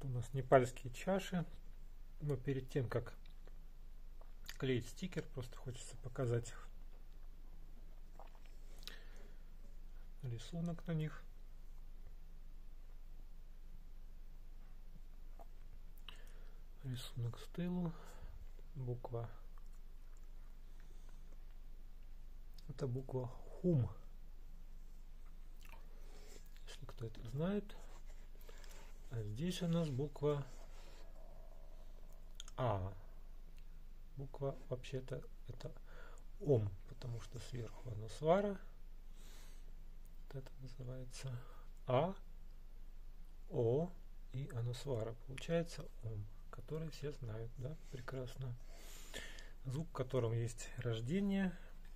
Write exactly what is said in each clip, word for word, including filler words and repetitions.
у нас непальские чаши. Но перед тем, как клеить стикер, просто хочется показать рисунок на них. Рисунок с тылу. Буква. Это буква Хум. Если кто это знает. А здесь у нас буква А. Буква вообще-то это Ом, потому что сверху анусвара. Вот это называется А, О и анусвара. Получается Ом, который все знают, да, прекрасно. Звук, в котором есть рождение,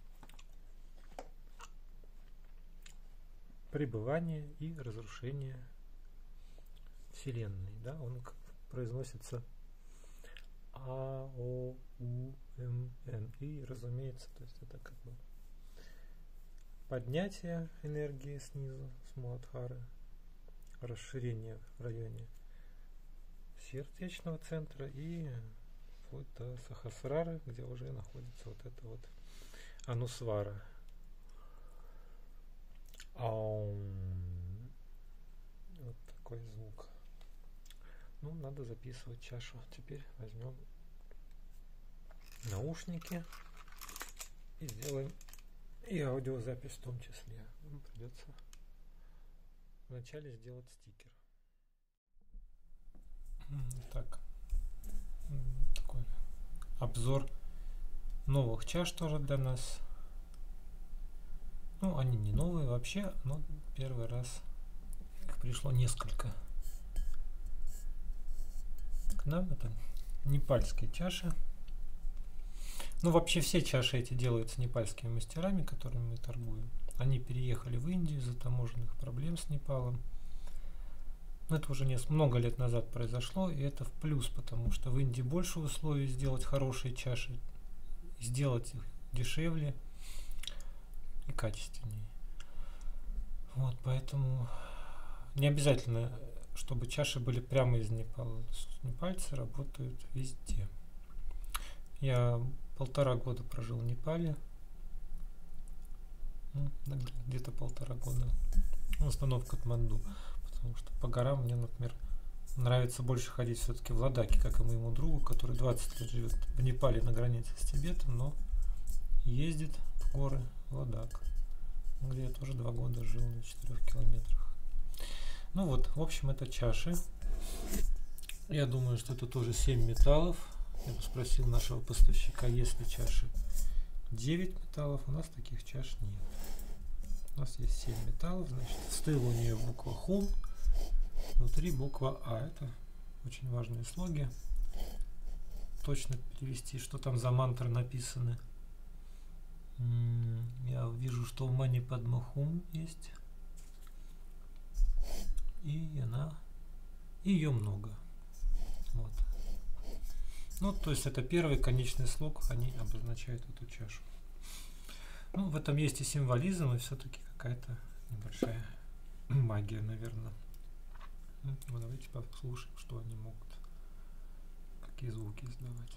пребывание и разрушение Вселенной, да, он произносится А, О, У, М, Н. И, разумеется, то есть это как бы поднятие энергии снизу, с Муладхары, расширение в районе сердечного центра и вплоть до Сахасрары, где уже находится вот это вот анусвара. Аум. Вот такой звук. Ну, надо записывать чашу. Теперь возьмем наушники и сделаем и аудиозапись в том числе. Нам придется вначале сделать стикер. Так, такой обзор новых чаш тоже для нас. Ну, они не новые вообще, но первый раз их пришло несколько к нам. Это непальские чаши. Ну, вообще все чаши эти делаются непальскими мастерами, которыми мы торгуем. Они переехали в Индию из-за таможенных проблем с Непалом. Но это уже несколько, много лет назад произошло, и это в плюс, потому что в Индии больше условий сделать хорошие чаши, сделать их дешевле и качественнее. Вот, поэтому не обязательно, чтобы чаши были прямо из Непала. Непальцы работают везде. Я полтора года прожил в Непале. Ну, где-то полтора года. В основном в Катманду. Потому что по горам мне, например, нравится больше ходить все-таки в Ладаке, как и моему другу, который двадцать лет живет в Непале на границе с Тибетом, но ездит в горы в Ладак, где я тоже два года жил на четырёх километрах. Ну вот, в общем, это чаши. Я думаю, что это тоже семь металлов. Я бы спросил нашего поставщика, есть ли чаши девять металлов. У нас таких чаш нет. У нас есть семь металлов. Значит, с тыла у нее буква Хум, внутри буква А. Это очень важные слоги. Точно перевести, что там за мантры написаны. Я вижу, что в Мани Падма Хум есть. И она... И ее много. Вот. Ну, то есть это первый конечный слог, они обозначают эту чашу. Ну, в этом есть и символизм, и все-таки какая-то небольшая магия, наверное. Ну, давайте послушаем, что они могут, какие звуки издавать.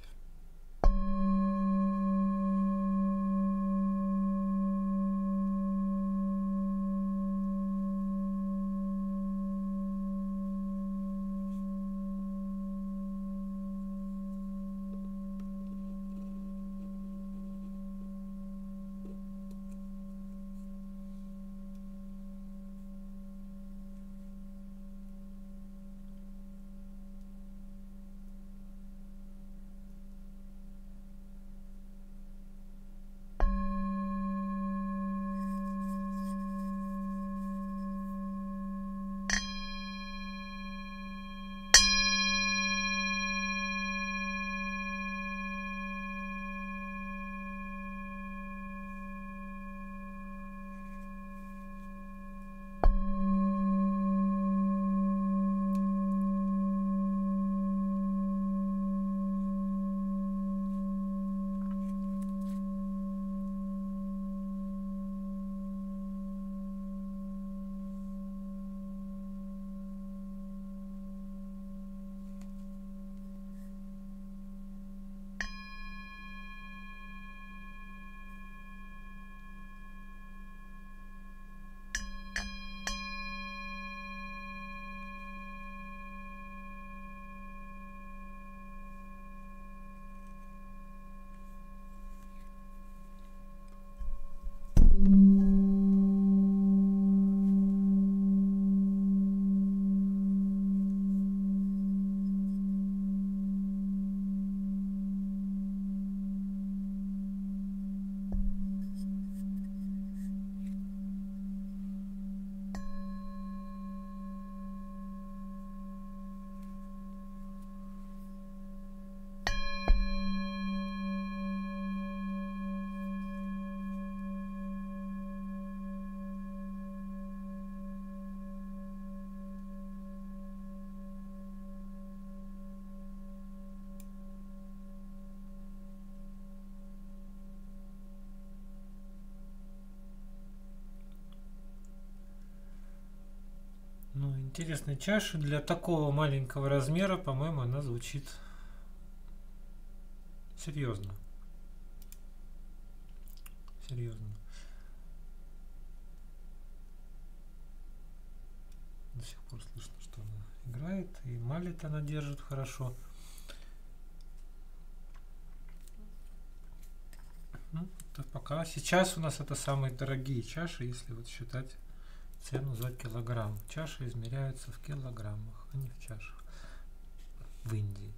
Интересная чаша. Для такого маленького размера, по-моему, она звучит серьезно. Серьезно. До сих пор слышно, что она играет. И малит она держит хорошо. Ну, это пока. Сейчас у нас это самые дорогие чаши, если вот считать цену за килограмм. Чаши измеряются в килограммах, а не в чашах. В Индии.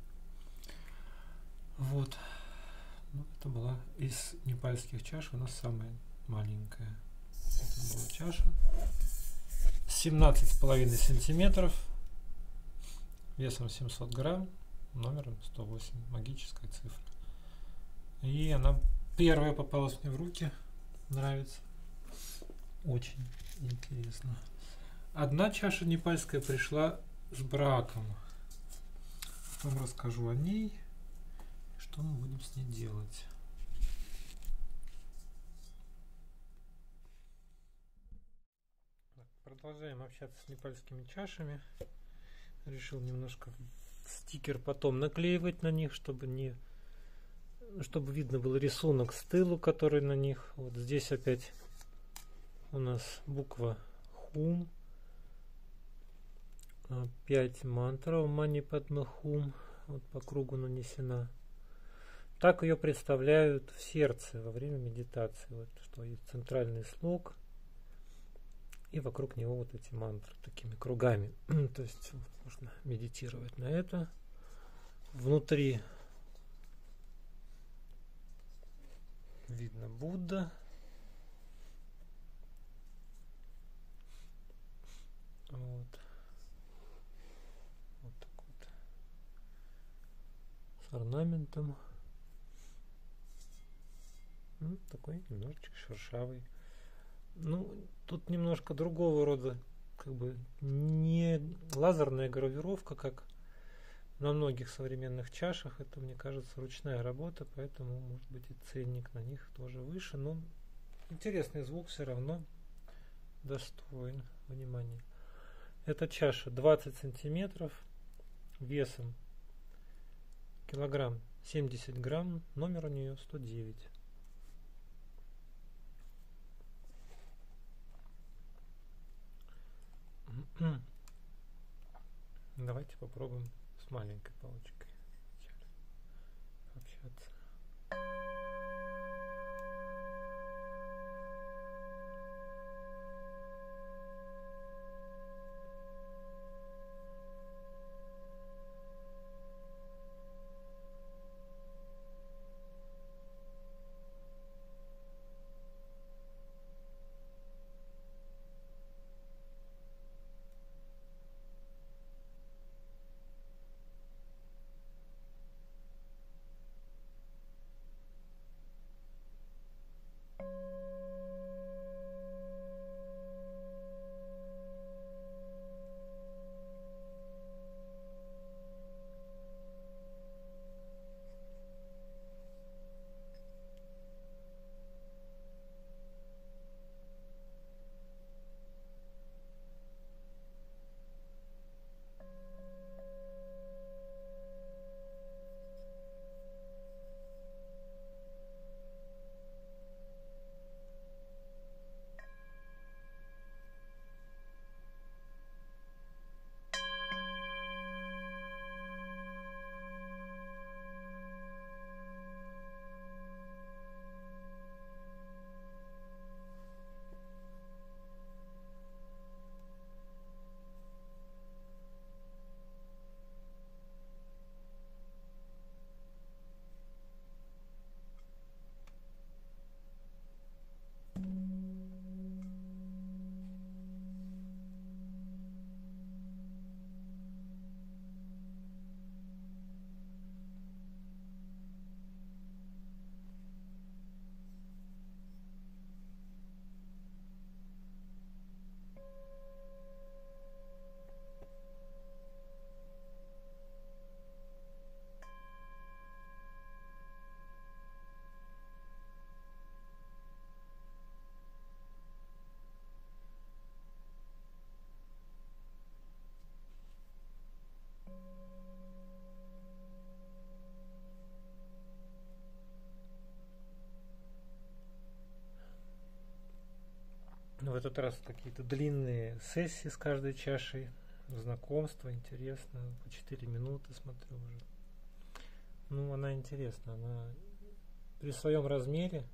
Вот. Ну, это была из непальских чаш у нас самая маленькая. Это была чаша. семнадцать с половиной сантиметров. Весом семьсот грамм. Номером сто восемь. Магическая цифра. И она первая попалась мне в руки. Нравится. Очень интересно. Одна чаша непальская пришла с браком. Потом расскажу о ней. Что мы будем с ней делать. Продолжаем общаться с непальскими чашами. Решил немножко стикер потом наклеивать на них, чтобы не чтобы видно был рисунок с тылу, который на них. Вот здесь опять у нас буква Хум. пять мантров Мани Падма Хум. Вот по кругу нанесена. Так ее представляют в сердце во время медитации. Вот что есть центральный слог. И вокруг него вот эти мантры такими кругами. То есть можно медитировать на это. Внутри видно Будда. Вот. Вот так вот. С орнаментом. Ну, такой немножечко шершавый. Ну, тут немножко другого рода, как бы не лазерная гравировка, как на многих современных чашах. Это, мне кажется, ручная работа, поэтому, может быть, и ценник на них тоже выше. Но интересный звук все равно достоин внимания. Эта чаша двадцать сантиметров, весом килограмм семьдесят грамм, номер у нее сто девять. Давайте попробуем с маленькой палочкой пообщаться. В этот раз какие-то длинные сессии с каждой чашей, знакомство, интересно, по четыре минуты смотрю уже. Ну, она интересна, она при своем размере,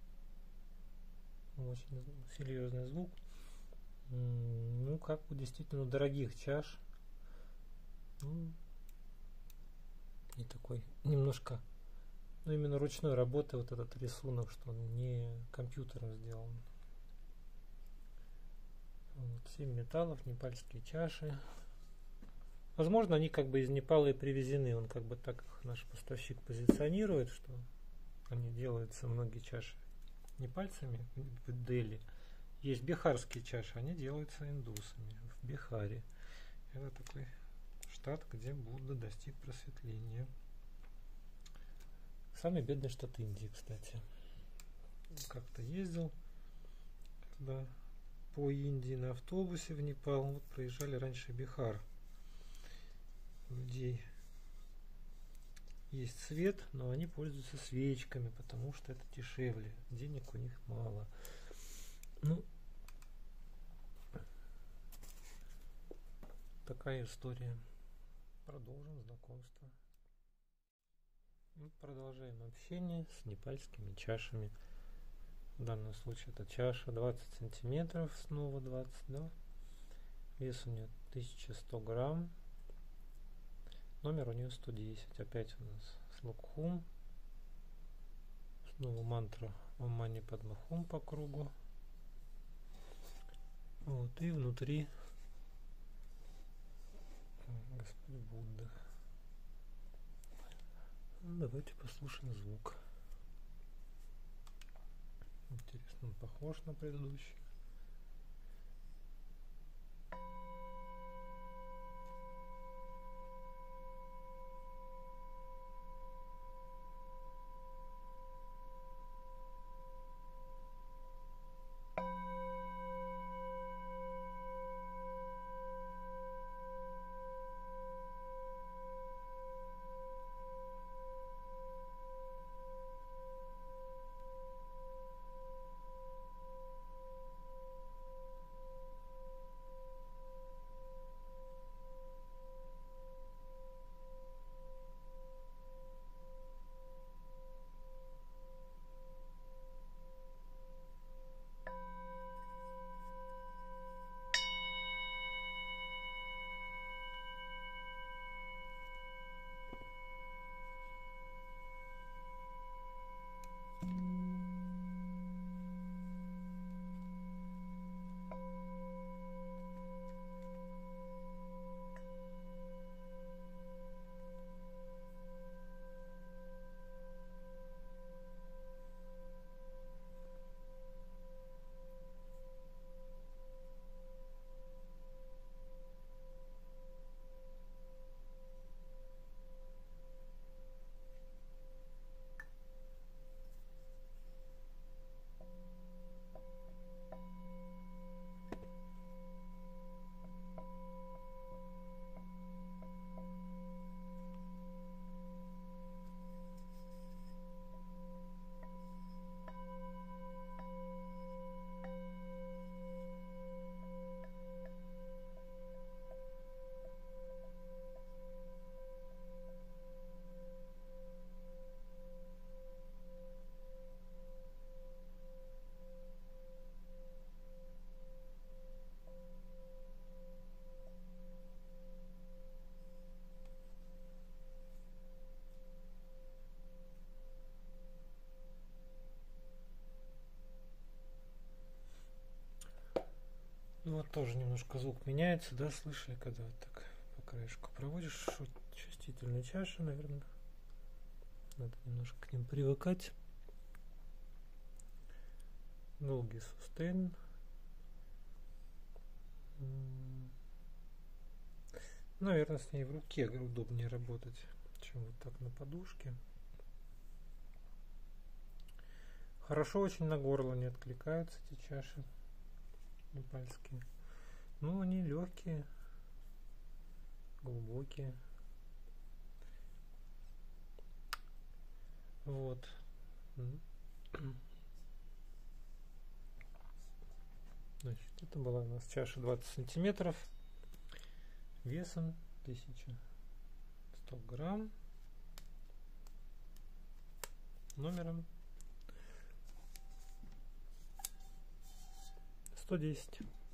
очень серьезный звук, ну, как у действительно дорогих чаш, ну, и такой немножко, ну, именно ручной работы вот этот рисунок, что он не компьютером сделан. Вот, семь металлов, непальские чаши. Возможно, они как бы из Непала и привезены. Он как бы так их наш поставщик позиционирует, что они делаются, многие чаши, непальцами в Дели. Есть бихарские чаши, они делаются индусами в Бихаре. Это такой штат, где Будда достиг просветления. Самый бедный штат Индии, кстати. Как-то ездил, когда по Индии на автобусе в Непал, вот проезжали раньше Бихар. У людей есть свет, но они пользуются свечками, потому что это дешевле. Денег у них мало. Ну, такая история. Продолжим знакомство. Мы продолжаем общение с непальскими чашами. В данном случае это чаша двадцать сантиметров, снова двадцать, да? Вес у нее тысяча сто грамм. Номер у нее сто десять. Опять у нас слокхум. Снова мантра Ом Мани Падме Хум по кругу. Вот, и внутри Господь Будда. Ну, давайте послушаем звук. Интересно, он похож на предыдущий. Ну вот тоже немножко звук меняется, да, слышали, когда вот так по краешку проводишь, вот чувствительные чаши, наверное, надо немножко к ним привыкать. Долгий сустейн. Наверное, с ней в руке удобнее работать, чем вот так на подушке. Хорошо очень на горло не откликаются эти чаши непальские. Ну, они легкие, глубокие. Вот. Значит, это была у нас чаша двадцать сантиметров, весом тысяча сто грамм, номером сто десять.